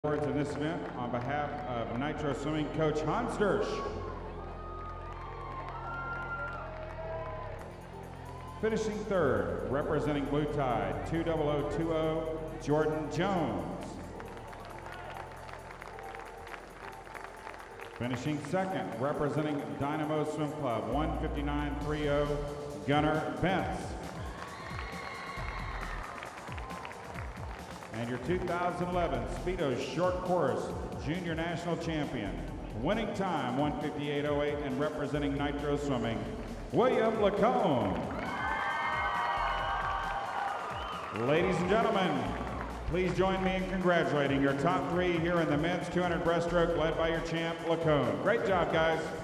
Awards in this event on behalf of Nitro Swimming Coach Hans Dersch. Finishing third, representing Blue Tide, 20020, Jordan Jones. Finishing second, representing Dynamo Swim Club, 159.30, Gunnar Bentz. And your 2011 SPEEDO Short Course Junior National Champion, winning time 158.08 and representing Nitro Swimming, William Lacombe. Ladies and gentlemen, please join me in congratulating your top three here in the men's 200 breaststroke led by your champ, Lacombe. Great job, guys.